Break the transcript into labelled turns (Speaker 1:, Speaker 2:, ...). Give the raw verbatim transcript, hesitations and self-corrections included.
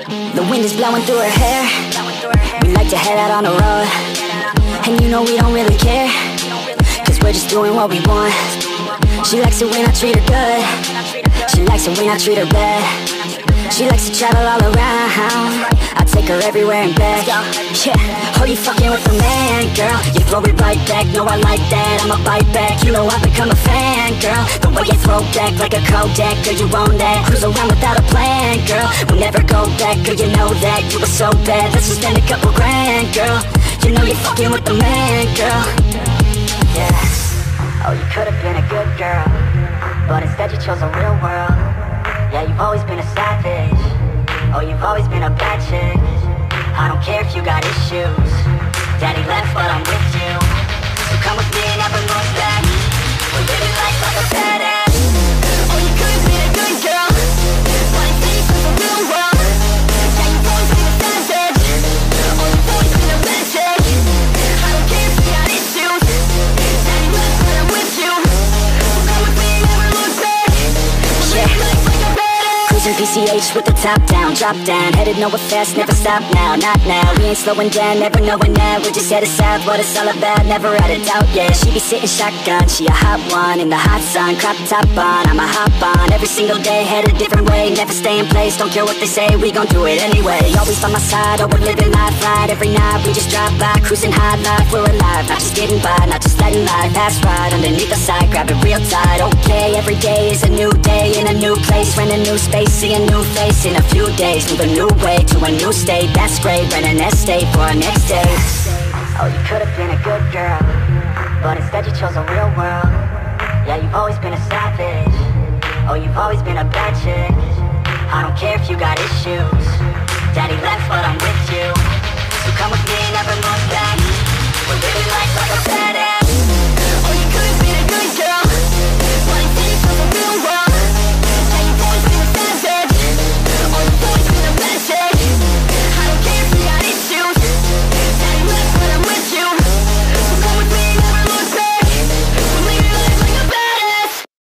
Speaker 1: The wind is blowing through her hair. We like to head out on the road, and you know we don't really care, cause we're just doing what we want. She likes it when I treat her good. She likes it when I treat her bad. She likes to travel all around. I take her everywhere and back. Yeah, oh, you fucking with the man, girl. You throw it right back, no, I like that. I'ma bite back, you know I've become a fan, girl. The way you throw back like a Kodak, girl, you own that. Cruise around without a plan, girl. We'll never go back, girl, you know that. You were so bad, let's just spend a couple grand, girl. You know you're fucking with the man, girl. Yeah, oh, you could've been a good girl, but instead you chose a real world. Yeah, you've always been a savage. Oh, you've always been a bad chick. I don't care if you got issues. Daddy left, but I'm with you. So come with me and never look back. We're living life like a badass. Oh, you could've been a good girl, but instead you chose a real world. Yeah, you've always been a savage. Oh, you've always been a bad chick. I don't care if you got issues. Daddy left, but I'm with you. So come with me and never look back. We're living life like a badass. Cruising P C H with the top down, drop down, headed nowhere fast, never stop now, not now. We ain't slowing down, never knowing now. We're just headed south, what it's all about, never had a doubt, yeah. She be sitting shotgun, she a hot one in the hot sun, crop top on, I'ma hop on every single day, head a different way, never stay in place, don't care what they say, we gon' do it anyway. Always by my side, oh, we're living life right. Every night we just drive by, cruising high life, we're alive, not just getting by, not just letting life pass right underneath the side, grab it real tight. Okay, every day is a new day in a new place, rent a new space, see a new face in a few days, move a new way to a new state, that's great, rent an estate for our next day. Oh, you could've been a good girl, but instead you chose a real world. Yeah, you've always been a savage. Oh, you've always been a bad chick. I don't care if you got issues. Daddy left, but I'm with you. So come with me, never look back. We're living life like a bad